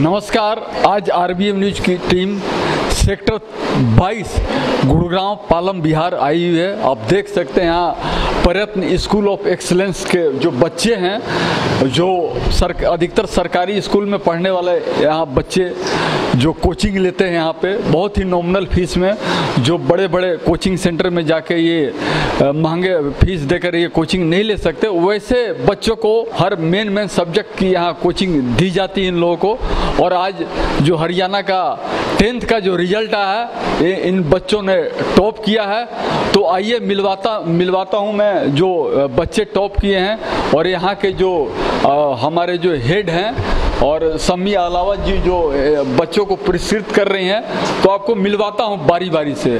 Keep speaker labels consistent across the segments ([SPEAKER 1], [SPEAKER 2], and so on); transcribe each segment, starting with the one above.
[SPEAKER 1] नमस्कार। आज RBM news की टीम सेक्टर 22 गुड़गांव पालम बिहार आई हुई है। आप देख सकते हैं यहाँ प्रयत्न स्कूल ऑफ एक्सीलेंस के जो बच्चे हैं, जो अधिकतर सरकारी स्कूल में पढ़ने वाले यहाँ बच्चे जो कोचिंग लेते हैं यहाँ पे बहुत ही नॉमिनल फीस में, जो बड़े बड़े कोचिंग सेंटर में जाके ये महंगे फीस देकर ये कोचिंग नहीं ले सकते, वैसे बच्चों को हर मेन सब्जेक्ट की यहाँ कोचिंग दी जाती है इन लोगों को। और आज जो हरियाणा का 10th का जो रिजल्ट आया है, इन बच्चों ने टॉप किया है। तो आइए मिलवाता हूँ मैं जो बच्चे टॉप किए हैं और यहाँ के जो हमारे जो हेड हैं और सम्मी अलावत जी जो बच्चों को पुरस्कृत कर रही हैं, तो आपको मिलवाता हूँ बारी बारी से।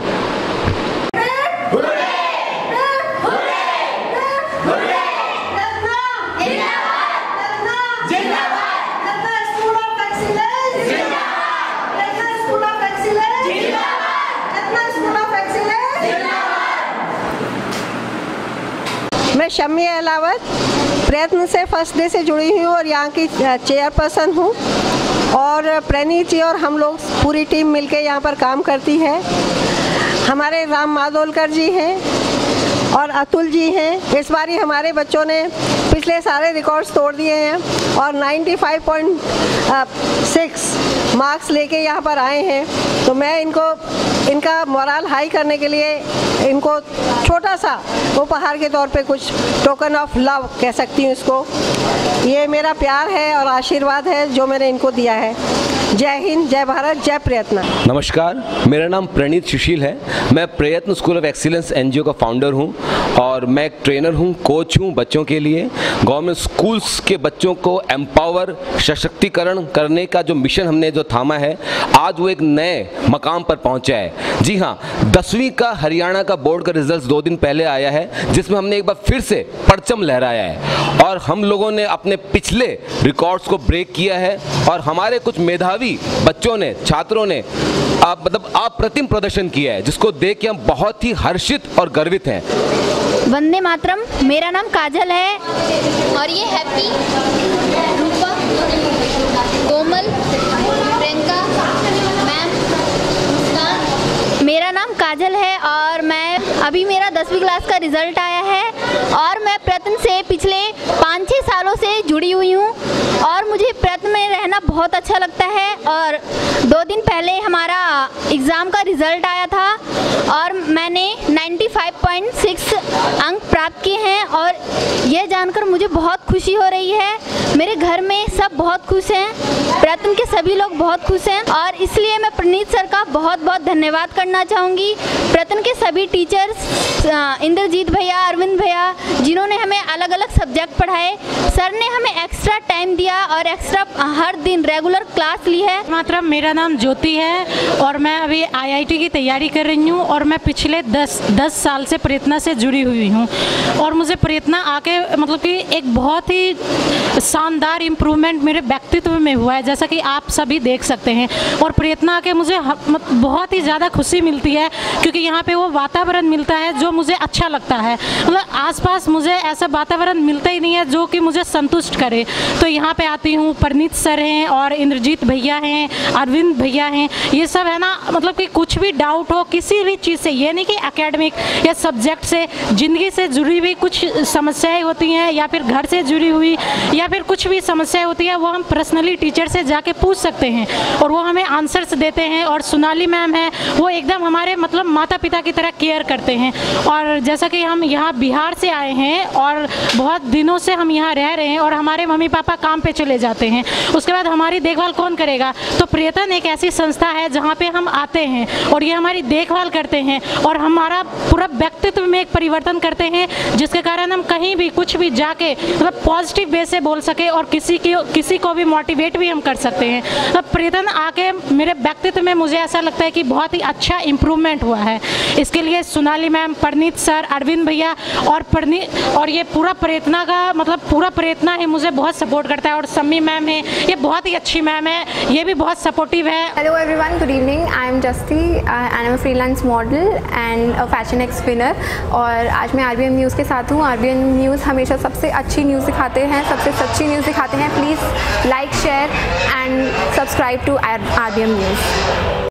[SPEAKER 2] मैं सम्मी अलावत प्रयत्न से फर्स्ट डे से जुड़ी हुई हूँ और यहाँ की चेयरपर्सन हूँ। और प्रणीत जी और हम लोग पूरी टीम मिलके यहाँ पर काम करती है। हमारे राम माधोलकर जी हैं और अतुल जी हैं। इस बार हमारे बच्चों ने पिछले सारे रिकॉर्ड्स तोड़ दिए हैं और 95.6 मार्क्स लेके यहाँ पर आए हैं। तो मैं इनका मोरल हाई करने के लिए इनको छोटा सा उपहार के तौर पे कुछ टोकन ऑफ लव कह सकती हूँ इसको। ये मेरा प्यार है और आशीर्वाद है जो मैंने इनको दिया है। जय हिंद, जय भारत, जय प्रयत्न।
[SPEAKER 3] नमस्कार, मेरा नाम प्रणीत सुशील है। मैं Prayatna school of excellence NGO का फाउंडर हूं और मैं एक ट्रेनर हूं, कोच हूं बच्चों के लिए। गवर्नमेंट स्कूल्स के बच्चों को एम्पावर, सशक्तिकरण करने का जो मिशन हमने जो थामा है, आज वो एक नए मकाम पर पहुंचा है। जी हाँ, 10वीं का हरियाणा का बोर्ड का रिजल्ट 2 दिन पहले आया है, जिसमें हमने एक बार फिर से परचम लहराया है और हम लोगों ने अपने पिछले रिकॉर्ड्स को ब्रेक किया है और हमारे कुछ मेधावी बच्चों ने, छात्रों ने अप्रतिम प्रदर्शन किया है, जिसको देख के हम बहुत ही हर्षित और गर्वित हैं।
[SPEAKER 4] वंदे मातरम। मेरा नाम काजल है और ये हैप्पी, रूपा, कोमल, प्रियंका, मैम, मुस्कान। मेरा नाम काजल है और मैं अभी मेरा 10वीं क्लास का रिजल्ट आया है और मैं प्रयत्न से पिछले 5-6 सालों से जुड़ी हुई हूँ और मुझे प्रयत्न में रहना बहुत अच्छा लगता है। और 2 दिन पहले हमारा एग्ज़ाम का रिज़ल्ट आया था और मैंने 95.6 अंक प्राप्त किए हैं और यह जानकर मुझे बहुत खुशी हो रही है। मेरे घर में सब बहुत खुश हैं, प्रयत्न के सभी लोग बहुत खुश हैं और इसलिए मैं प्रणीत सर का बहुत बहुत धन्यवाद करना चाहूँगी। प्रयत्न के सभी टीचर्स, इंद्रजीत भैया, अरविंद भैया, जिन्होंने हमें अलग अलग सब्जेक्ट पढ़ाए। सर ने हमें एक्स्ट्रा टाइम दिया और एक्स्ट्रा हर दिन रेगुलर क्लास ली है।
[SPEAKER 5] मातरम। मेरा नाम ज्योति है और मैं अभी आईआईटी की तैयारी कर रही हूँ और मैं पिछले 10 साल से प्रयत्न से जुड़ी हुई हूँ और मुझे प्रयत्न आके मतलब कि एक बहुत ही शानदार इम्प्रूवमेंट मेरे व्यक्तित्व में हुआ है, जैसा कि आप सभी देख सकते हैं। और प्रयत्न आके मुझे बहुत ही ज़्यादा खुशी मिलती है क्योंकि यहाँ पे वो वातावरण मिलता है जो मुझे अच्छा लगता है। मतलब आसपास मुझे ऐसा वातावरण मिलता ही नहीं है जो कि मुझे संतुष्ट करे। तो यहाँ पे आती हूँ, प्रणीत सर हैं और इंद्रजीत भैया हैं, अरविंद भैया हैं, ये सब है ना, मतलब कि कुछ भी डाउट हो किसी भी चीज़ से, ये नहीं कि एकेडमिक या सब्जेक्ट से, ज़िंदगी से जुड़ी हुई कुछ समस्याएं होती हैं या फिर घर से जुड़ी हुई या फिर कुछ भी समस्याएं होती है, वो हम पर्सनली टीचर से जाके पूछ सकते हैं और वो हमें आंसर्स देते हैं। और सोनाली मैम है, वो एकदम हमारे मतलब माता पिता की तरह केयर करते हैं। और जैसा कि हम यहाँ बिहार से आए हैं और बहुत दिनों से हम यहाँ रह रहे हैं और हमारे मम्मी पापा काम पे चले जाते हैं, उसके बाद हमारी देखभाल कौन करेगा? तो प्रयत्न एक ऐसी संस्था है जहाँ पे हम आते हैं और ये हमारी देखभाल करते हैं और हमारा पूरा व्यक्तित्व में एक परिवर्तन करते हैं, जिसके कारण हम कहीं भी कुछ भी जाके मतलब पॉजिटिव वे से बोल सके और किसी को भी मोटिवेट भी हम कर सकते हैं। अब प्रयत्न आके मेरे व्यक्तित्व में मुझे ऐसा लगता है कि बहुत ही अच्छा इम्प्रूवमेंट हुआ है। इसके लिए सोनाली मैम, प्रणीत सर, अरविंद भैया और ये पूरा प्रयत्न का मतलब पूरा प्रयत्न है मुझे बहुत सपोर्ट करता है। और सम्मी मैम है, ये बहुत ही अच्छी मैम है, ये भी बहुत सपोर्टिव है।
[SPEAKER 6] Hello everyone, good evening. I am Justy and I am a freelance model and a fashion ex winner. और आज मैं RBM न्यूज़ के साथ हूँ। RBM न्यूज़ हमेशा सबसे अच्छी न्यूज़ दिखाते हैं, सबसे सच्ची न्यूज़ दिखाते हैं। Please like, share and subscribe to RBM news.